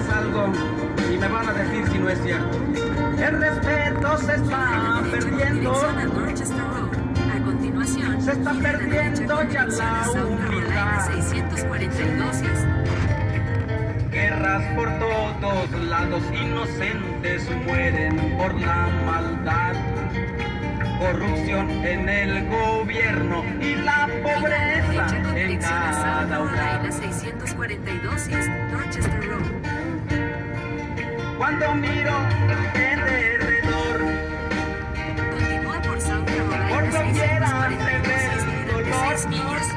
decirles algo y me van a decir si no es cierto. El respeto se está perdiendo. A continuación, Se está perdiendo ya la humildad. 642 Guerras por todos lados, inocentes mueren por la maldad. Corrupción en el gobierno y la pobreza en cada hogar. 642 Dorchester Road. Cuando miro en derredor, Continúa por South Carolina por doquiera se 642 ve el durante dolor. 6 millas.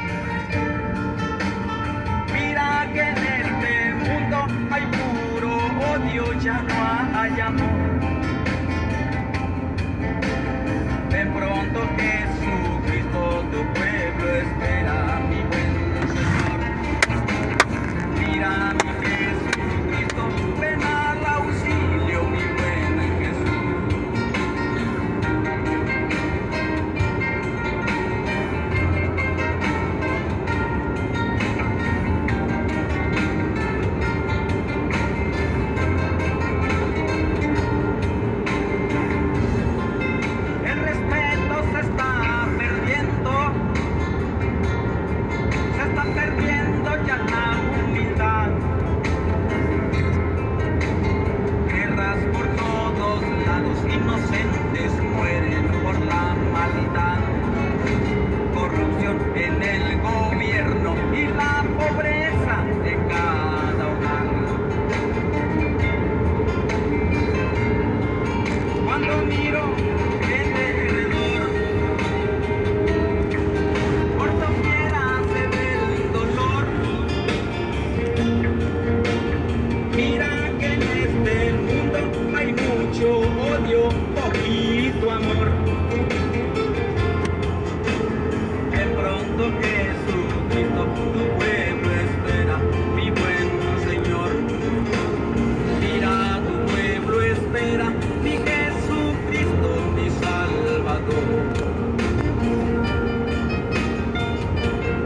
Mira que en este mundo hay puro odio, ya no hay amor. De pronto que